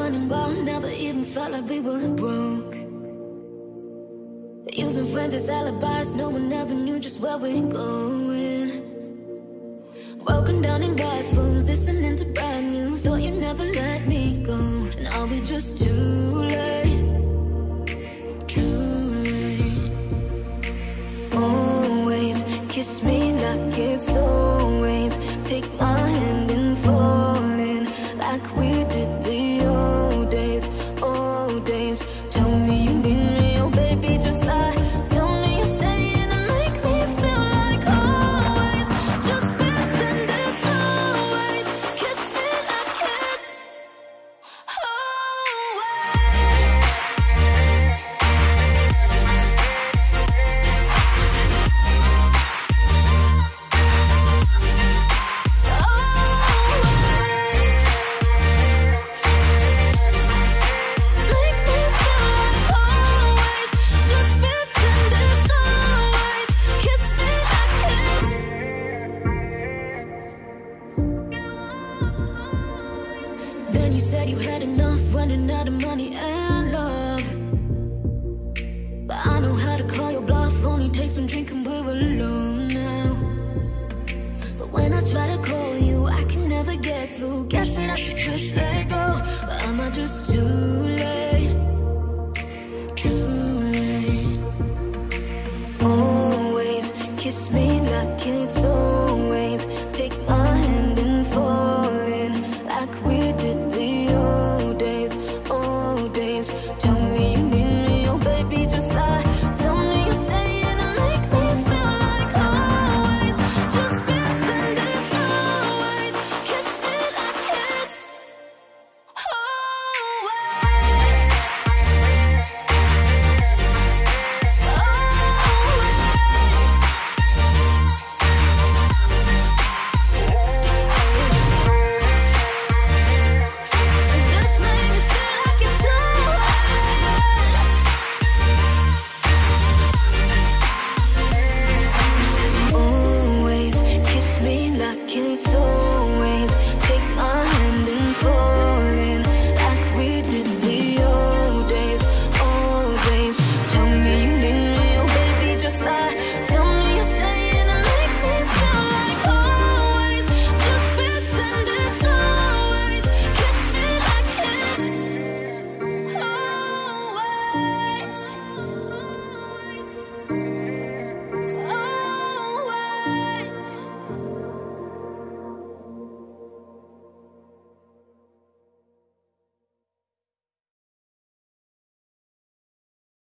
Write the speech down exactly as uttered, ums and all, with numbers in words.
running wild, never even felt like we were broke. Using friends as alibis, no one ever knew just where we're going. Broken down in bathrooms, listening to brand new. Thought you'd never let me go. And are we just too late? Too late. Always kiss me like it's always. Take my hand and fall in like we did the old days, old days. Tell me you need me, oh baby, just lie. Tell me you're staying and make me feel like always. Just pretend it's always. Kiss me like it's Then you said you had enough, running out of money and love. But I know how to call your bluff, only takes one drink and we're alone now. But when I try to call you, I can never get through. Guess that I should just let